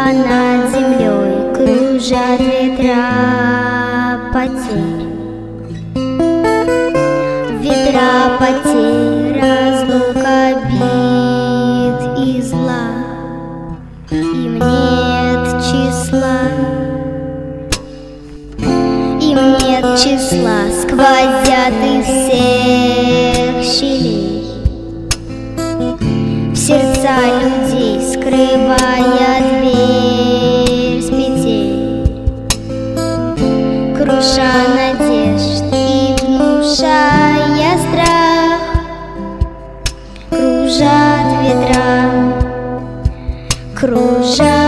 над землей кружат ветра потерь. Ветра потерь, разлук, обид и зла. Им нет числа, им нет числа, сквозят из всех щелей в сердца людей, скрывая дверь с петель, круша надежд и внушая страх. Кружат ветра, кружат